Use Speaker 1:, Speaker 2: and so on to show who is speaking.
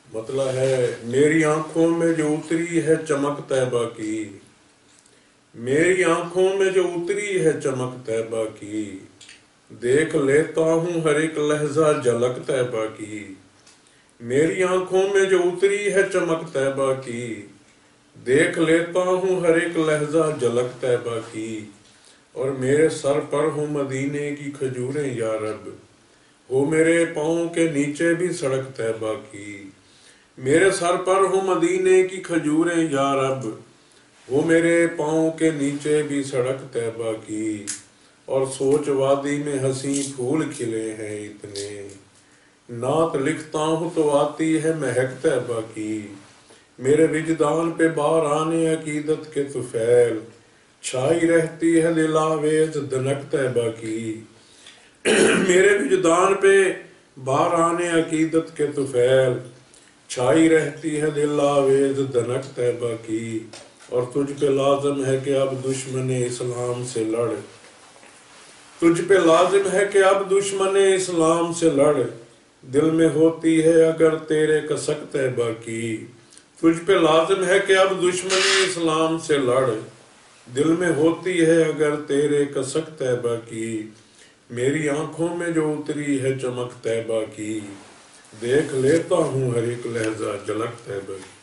Speaker 1: मतलब है, मेरी आंखों में जो उतरी है चमक तैबा की, मेरी आंखों में जो उतरी है चमक तैबा की, देख लेता हूँ हर एक लहजा झलक तैबा की। मेरी आंखों में जो उतरी है चमक तैबा की, देख लेता हूँ हर एक लहजा झलक तैबा की। और मेरे सर पर हो मदीने की खजूरें या रब, हो मेरे पाँव के नीचे भी सड़क तैबा की। मेरे सर पर हो मदीने की खजूरें या रब, हो मेरे पाँव के नीचे भी सड़क तैबा की। और सोच वादी में हंसी फूल खिले हैं इतने, नात लिखता हूँ तो आती है महक तैबा की। मेरे विजदान पे बार आने अकीदत के तुफैल, छाई रहती है दिलावेज दनक तैबा की। मेरे विजदान पे बार आने अकीदत के तुफैल, छाई रहती है दिलावेज दनक तैबा की। और तुझ पे लाजम है कि अब दुश्मन इस्लाम से लड़, तुझ पे लाजिम है कि अब दुश्मन इस्लाम से लड़, दिल में होती है अगर तेरे कसक तैबा की। तुझ पे लाजिम है कि अब दुश्मन इस्लाम से लड़, दिल में होती है अगर तेरे कसक तैबा की। मेरी आंखों में जो उतरी है चमक तैबा की, देख लेता हूँ हर एक लहजा झलक तैबा की।